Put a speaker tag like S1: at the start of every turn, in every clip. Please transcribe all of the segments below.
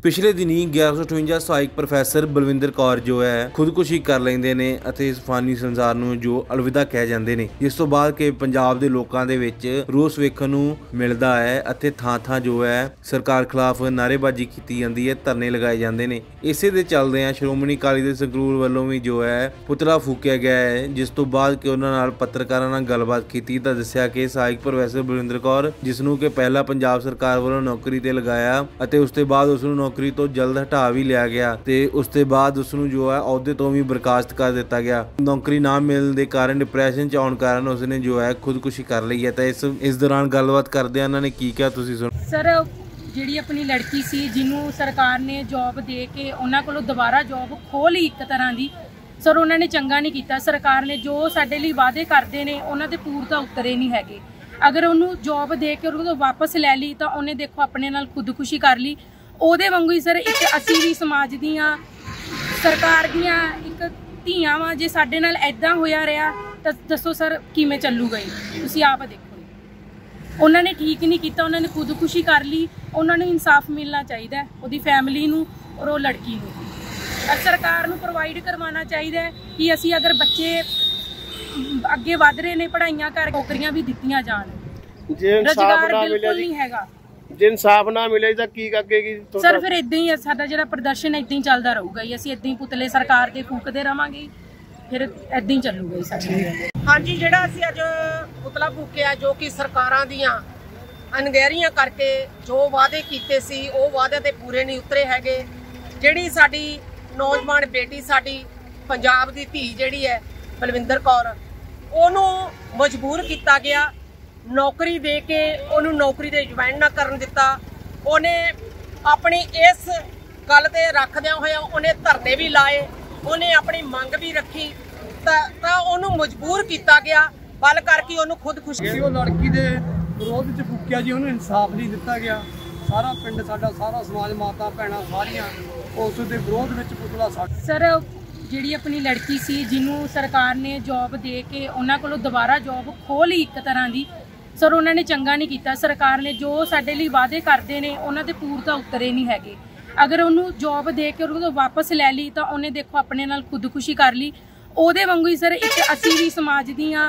S1: पिछले दिनी 1158 सहायक प्रोफैसर बलविंदर कौर जो है खुदकुशी कर लेंदे ने ਅਤੇ ਇਸ ਫਾਨੀ ਸੰਸਾਰ ਨੂੰ ਜੋ ਅਲਵਿਦਾ ਕਹਿ ਜਾਂਦੇ ਨੇ, ਜਿਸ ਤੋਂ ਬਾਅਦ ਕਿ ਪੰਜਾਬ ਦੇ ਲੋਕਾਂ ਦੇ ਵਿੱਚ ਰੋਸ ਵੇਖਣ ਨੂੰ ਮਿਲਦਾ ਹੈ ਅਤੇ ਥਾਂ-ਥਾਂ ਜੋ ਹੈ ਸਰਕਾਰ ਖਿਲਾਫ ਨਾਅਰੇਬਾਜ਼ੀ ਕੀਤੀ ਜਾਂਦੀ ਹੈ, ਧਰਨੇ ਲਗਾਏ ਜਾਂਦੇ ਨੇ। ਇਸੇ ਦੇ ਚੱਲਦੇ ਆ ਸ਼੍ਰੋਮਣੀ ਅਕਾਲੀ ਦਲ ਸੰਗਰੂਰ ਵੱਲੋਂ ਵੀ ਜੋ ਹੈ ਪੁਤਲਾ ਫੂਕਿਆ ਗਿਆ ਹੈ, ਜਿਸ ਤੋਂ ਬਾਅਦ ਕਿ ਉਹਨਾਂ ਨਾਲ ਪੱਤਰਕਾਰਾਂ ਨਾਲ ਗੱਲਬਾਤ ਕੀਤੀ ਤਾਂ ਦੱਸਿਆ ਕਿ ਸਹਾਇਕ ਪ੍ਰੋਫੈਸਰ ਬਲਵਿੰਦਰ ਕੌਰ, ਜਿਸ ਨੂੰ ਕਿ ਪਹਿਲਾਂ ਪੰਜਾਬ ਸਰਕਾਰ ਵੱਲੋਂ ਨੌਕਰੀ ਤੇ ਲਗਾਇਆ ਅਤੇ ਉਸ ਤੋਂ ਬਾਅਦ ਉਸ ਨੂੰ नौकरी तो जल्द हटा भी लिया गया ते उसके बाद उसनू जो है अहुदे तो भी बर्खास्त कर दिता गया। नौकरी ना मिलने के कारण डिप्रैशन च आउण कारण उसने जो है खुदकुशी कर ली है। तो इस दौरान गलबात करदे उन्होंने की कहा, तुसीं सुणो।
S2: सर जिहड़ी अपनी लड़की सी जिन्हों सरकार ने जॉब दे के उन्हां कोलों दोबारा जॉब खोह लई एक तरह की, सर उन्होंने चंगा नहीं किया। सरकार ने जो साडे लई वादे करते हैं उन्हां दे पूरता उतरे नहीं हैगे। अगर उन्होंने जॉब दे के उन्होंने वापस लै ली तो उन्हें देखो अपने नाल खुदकुशी कर ली। ਉਹਦੇ ਵਾਂਗੂ ਹੀ ਸਰ ਇੱਕ ਅਸੀਂ ਵੀ ਸਮਾਜ ਦੀਆਂ ਸਰਕਾਰ ਦੀਆਂ ਇੱਕ ਧੀਆਂ ਵਾਂ, ਜੇ ਸਾਡੇ ਨਾਲ ਐਦਾਂ ਹੋਇਆ ਰਿਹਾ ਤਾਂ ਦੱਸੋ ਸਰ ਕਿਵੇਂ ਚੱਲੂਗਾ ਇਹ? ਤੁਸੀਂ ਆਪ ਦੇਖੋ। ਉਹਨਾਂ ਨੇ ਠੀਕ ਨਹੀਂ ਕੀਤਾ, ਉਹਨਾਂ ਨੇ ਖੁਦਕੁਸ਼ੀ ਕਰ ਲਈ। ਉਹਨਾਂ ਨੂੰ ਇਨਸਾਫ ਮਿਲਣਾ ਚਾਹੀਦਾ, ਉਹਦੀ ਫੈਮਿਲੀ ਨੂੰ ਔਰ ਉਹ ਲੜਕੀ ਨੂੰ। ਸਰਕਾਰ ਨੂੰ ਪ੍ਰੋਵਾਈਡ ਕਰਵਾਉਣਾ ਚਾਹੀਦਾ ਕਿ ਅਸੀਂ ਅਗਰ ਬੱਚੇ ਅੱਗੇ ਵਧ ਰਹੇ ਨੇ ਪੜ੍ਹਾਈਆਂ ਕਰ ਨੌਕਰੀਆਂ ਵੀ ਦਿੱਤੀਆਂ ਜਾਣ। ਰੁਜ਼ਗਾਰ ਬਿਲਕੁਲ ਨਹੀਂ ਹੈਗਾ।
S3: ਜੇ ਇਨਸਾਫ ਨਾ ਮਿਲੇ ਤਾਂ ਕੀ ਅੱਗੇਗੀ
S2: ਸਰ? ਫਿਰ ਇਦਾਂ ਹੀ ਸਾਡਾ ਜਿਹੜਾ ਪ੍ਰਦਰਸ਼ਨ ਇਦਾਂ ਹੀ ਚੱਲਦਾ ਰਹੂਗਾ ਜੀ। ਅਸੀਂ ਇਦਾਂ ਹੀ ਪੁਤਲੇ ਸਰਕਾਰ ਦੇ ਫੂਕਦੇ ਰਵਾਂਗੇ, ਫਿਰ ਇਦਾਂ ਹੀ ਚੱਲੂਗਾ ਜੀ ਸਾਡਾ।
S4: ਹਾਂਜੀ, ਜਿਹੜਾ ਅਸੀਂ ਅੱਜ ਪੁਤਲਾ ਫੂਕਿਆ ਜੋ ਕਿ ਸਰਕਾਰਾਂ ਦੀਆਂ ਅਣਗਹਿਰੀਆਂ ਕਰਕੇ ਜੋ ਵਾਅਦੇ ਕੀਤੇ ਸੀ ਉਹ ਵਾਅਦੇ ਤੇ ਪੂਰੇ ਨਹੀਂ ਉਤਰੇ ਹੈਗੇ। ਜਿਹੜੀ ਸਾਡੀ ਨੌਜਵਾਨ ਬੇਟੀ, ਸਾਡੀ ਪੰਜਾਬ ਦੀ ਧੀ ਜਿਹੜੀ ਹੈ ਬਲਵਿੰਦਰ ਕੌਰ, ਉਹਨੂੰ ਮਜਬੂਰ ਕੀਤਾ ਗਿਆ नौकरी दे के, ਉਹਨੂੰ नौकरी ਦੇ ਜੁਆਇਨ ਨਾ ਕਰਨ ਦਿੱਤਾ। ਉਹਨੇ ਆਪਣੀ ਇਸ ਗੱਲ ਤੇ ਰੱਖਦਿਆਂ ਹੋਇਆ ਉਹਨੇ ਧਰਨੇ ਵੀ ਲਾਏ, ਉਹਨੇ ਆਪਣੀ ਮੰਗ ਵੀ ਰੱਖੀ ਤਾਂ ਉਹਨੂੰ ਮਜਬੂਰ ਕੀਤਾ ਗਿਆ ਬਲ ਕਰਕੇ ਉਹਨੂੰ ਖੁਦਕੁਸ਼ੀ।
S3: ਉਹ ਲੜਕੀ ਦੇ ਵਿਰੋਧ ਚ ਫੂਕਿਆ ਜੀ, ਉਹਨੂੰ ਇਨਸਾਫ ਨਹੀਂ ਦਿੱਤਾ ਗਿਆ। ਸਾਰਾ ਪਿੰਡ ਸਾਡਾ, ਸਾਰਾ ਸਮਾਜ, ਮਾਤਾ ਭੈਣਾਂ ਸਾਰੀਆਂ ਉਸ ਦੇ ਵਿਰੋਧ ਵਿੱਚ ਪੁਤਲਾ ਸਾਡਾ।
S2: ਸਰ ਜਿਹੜੀ ਆਪਣੀ ਲੜਕੀ ਸੀ ਜਿਹਨੂੰ ਸਰਕਾਰ ਨੇ ਜੌਬ ਦੇ ਕੇ ਉਹਨਾਂ ਕੋਲੋਂ ਦੁਬਾਰਾ ਜੌਬ ਖੋਹ ਲਈ ਇੱਕ ਤਰ੍ਹਾਂ ਦੀ, ਸਰ ਉਹਨਾਂ ਨੇ ਚੰਗਾ ਨਹੀਂ ਕੀਤਾ। ਸਰਕਾਰ ਨੇ ਜੋ ਸਾਡੇ ਲਈ ਵਾਅਦੇ ਕਰਦੇ ਨੇ ਉਹਨਾਂ ਦੇ ਪੂਰਤਾ ਉਤਰੇ ਨਹੀਂ ਹੈਗੇ। ਅਗਰ ਉਹਨੂੰ ਜੌਬ ਦੇ ਕੇ ਉਹਨੂੰ ਵਾਪਸ ਲੈ ਲਈ ਤਾਂ ਉਹਨੇ ਦੇਖੋ ਆਪਣੇ ਨਾਲ ਖੁਦਕੁਸ਼ੀ ਕਰ ਲਈ। ਉਹਦੇ ਵਾਂਗੂ ਹੀ ਸਰ ਇੱਕ ਅਸੀਂ ਵੀ ਸਮਾਜ ਦੀਆਂ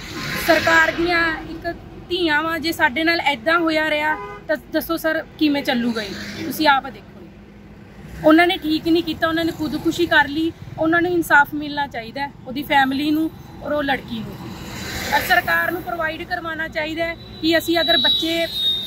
S2: ਸਰਕਾਰ ਦੀਆਂ ਇੱਕ ਧੀਆਂ ਵਾਂ, ਜੇ ਸਾਡੇ ਨਾਲ ਐਦਾਂ ਹੋਇਆ ਰਿਹਾ ਤਾਂ ਦੱਸੋ ਸਰ ਕਿਵੇਂ ਚੱਲੂਗਾ ਇਹ? ਤੁਸੀਂ ਆਪ ਦੇਖੋ। ਉਹਨਾਂ ਨੇ ਠੀਕ ਨਹੀਂ ਕੀਤਾ, ਉਹਨਾਂ ਨੇ ਖੁਦਕੁਸ਼ੀ ਕਰ ਲਈ। ਉਹਨਾਂ ਨੂੰ ਇਨਸਾਫ ਮਿਲਣਾ ਚਾਹੀਦਾ, ਉਹਦੀ ਫੈਮਿਲੀ ਨੂੰ ਔਰ ਉਹ ਲੜਕੀ ਨੂੰ। ਸਰਕਾਰ ਨੂੰ ਪ੍ਰੋਵਾਈਡ ਕਰਵਾਉਣਾ ਚਾਹੀਦਾ ਕਿ ਅਸੀਂ ਅਗਰ ਬੱਚੇ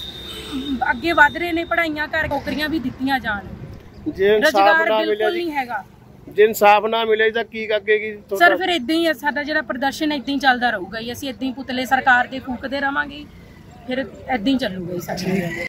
S2: ਅੱਗੇ ਵਧ ਰਹੇ ਨੇ ਪੜ੍ਹਾਈਆਂ ਕਰ ਨੌਕਰੀਆਂ ਵੀ ਦਿੱਤੀਆਂ ਜਾਣ। ਰੁਜ਼ਗਾਰ ਬਿਲਕੁਲ ਨਹੀਂ ਹੈਗਾ।
S3: ਜੇ ਇਨਸਾਫ ਨਾ ਮਿਲੇ ਤਾਂ ਕੀ ਅੱਗੇਗੀ
S2: ਸਰ? ਫਿਰ ਇਦਾਂ ਹੀ ਸਾਡਾ ਜਿਹੜਾ ਪ੍ਰਦਰਸ਼ਨ ਇਦਾਂ ਹੀ ਚੱਲਦਾ ਰਹੂਗਾ ਜੀ। ਅਸੀਂ ਇਦਾਂ ਹੀ ਪੁਤਲੇ ਸਰਕਾਰ ਦੇ ਫੂਕਦੇ ਰਵਾਂਗੇ, ਫਿਰ ਇਦਾਂ ਹੀ ਚੱਲੂਗਾ ਜੀ ਸਾਡਾ।